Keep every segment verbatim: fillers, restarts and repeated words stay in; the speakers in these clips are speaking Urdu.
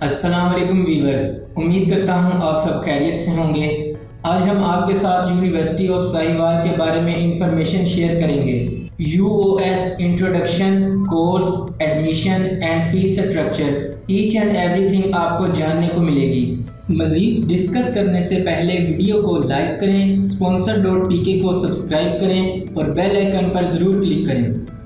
السلام علیکم ویورز، امید کرتا ہوں آپ سب خیریت سے ہوں گے۔ آج ہم آپ کے ساتھ یونیورسٹی آف ساہیوال کے بارے میں انفارمیشن شیئر کریں گے۔ U O S introduction, course, admission and fee structure, each and ایوری تھنگ آپ کو جاننے کو ملے گی۔ مزید ڈسکس کرنے سے پہلے ویڈیو کو لائک کریں، اسپانسر ڈاٹ پی کے کو سبسکرائب کریں اور بیل آئیکن پر ضرور کلک کریں۔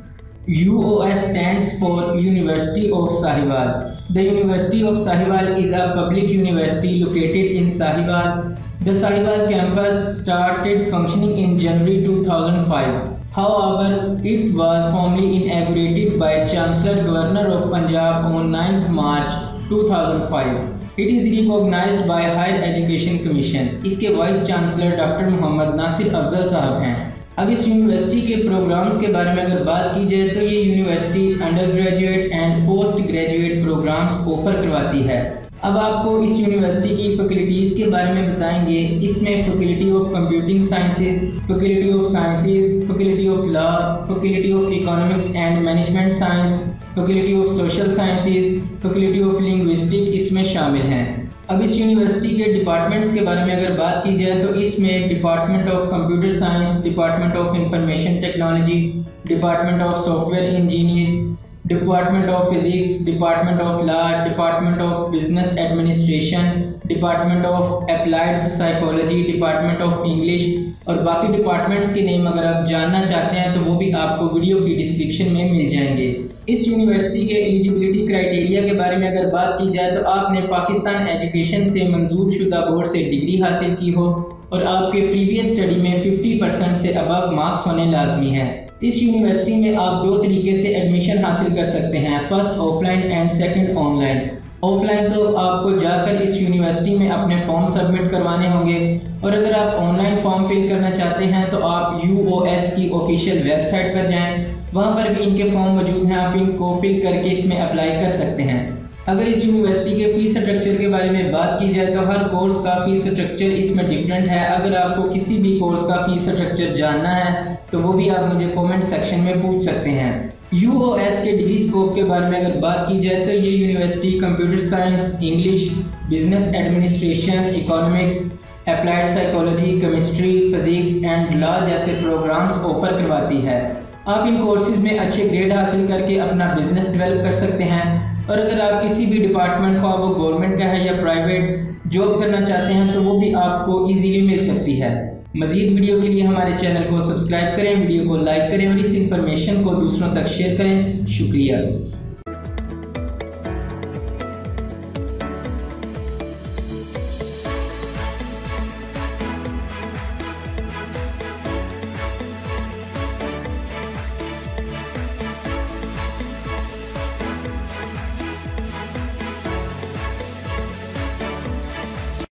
U O S stands for University of Sahiwal. The University of Sahiwal is a public university located in Sahiwal. The Sahiwal campus started functioning in January two thousand five. However, it was formally inaugurated by Chancellor Governor of Punjab on ninth March two thousand five. It is recognized by Higher Education Commission. اس کے vice chancellor doctor Muhammad Nasir Afzal صاحب ہیں۔ اب اس یونیورسٹی کے پروگرامز کے بارے میں اگر بات کی جائے تو یہ university undergraduate and postgraduate programmes offer کرواتی ہے۔ اب آپ کو اس یونیورسٹی کی فیکلٹیز کے بارے میں بتائیں گے۔ اس میں faculty of computing sciences, faculty of sciences, faculty of law, faculty of economics and management science, faculty of سوشل سائنسز، فیکلٹی آف لنگوسٹک اس میں شامل ہیں۔ اب اس یونیورسٹی کے ڈپارٹمنٹس کے بارے میں اگر بات کی جائے تو اس میں department of computer science, department of information technology, department of software engineer, department of physics, department of law, department of business administration, department of applied psychology, department of English اور باقی ڈپارٹمنٹس کے نیم اگر آپ جاننا چاہتے ہیں تو وہ بھی آپ کو ویڈیو کی ڈسکرپشن میں مل جائیں گے۔ اس یونیورسٹی کے ایلیجبلٹی کرائٹیریا کے بارے میں اگر بات کی جائے تو آپ نے پاکستان ایجوکیشن سے منظور شدہ بورڈ سے ڈگری حاصل کی ہو اور آپ کے پریویس اسٹڈی میں ففٹی پرسنٹ سے ابو مارکس ہونے لازمی ہیں۔ اس یونیورسٹی میں آپ دو طریقے سے ایڈمیشن حاصل کر سکتے ہیں، first offline and second online. Offline تو آپ کو جا کر اس یونیورسٹی میں اپنے فارم سبمٹ کروانے ہوں گے، اور اگر آپ آن لائن فارم فل کرنا چاہتے ہیں تو آپ یو او ایس کی آفیشیل ویب سائٹ پر جائیں، وہاں پر بھی ان کے فارم موجود ہیں، آپ ان کو فل کر کے اس میں اپلائی کر سکتے ہیں۔ اگر اس یونیورسٹی کے فیس اسٹرکچر کے بارے میں بات کی جائے تو ہر کورس کا فیس اسٹرکچر اس میں ڈفرینٹ ہے۔ اگر آپ کو کسی بھی کورس کا فیس اسٹرکچر جاننا ہے تو وہ بھی آپ مجھے کومنٹ سیکشن میں پوچھ سکتے ہیں۔ یو او ایس کے ڈگری اسکوپ کے بارے میں اگر بات کی جائے تو یہ university computer science, English, business administration, economics, applied psychology, chemistry, physics and law جیسے پروگرامز آفر کرواتی ہے۔ آپ ان کورسز میں اچھے گریڈ حاصل کر کے اپنا بزنس ڈیولپ کر سکتے ہیں، اور اگر آپ کسی بھی ڈپارٹمنٹ کو، وہ گورنمنٹ کا ہے یا پرائیویٹ جاب کرنا چاہتے ہیں تو وہ بھی آپ کو ایزیلی مل سکتی ہے۔ مزید ویڈیو کے لیے ہمارے چینل کو سبسکرائب کریں، ویڈیو کو لائک کریں اور اس انفارمیشن کو دوسروں تک شیئر کریں۔ شکریہ۔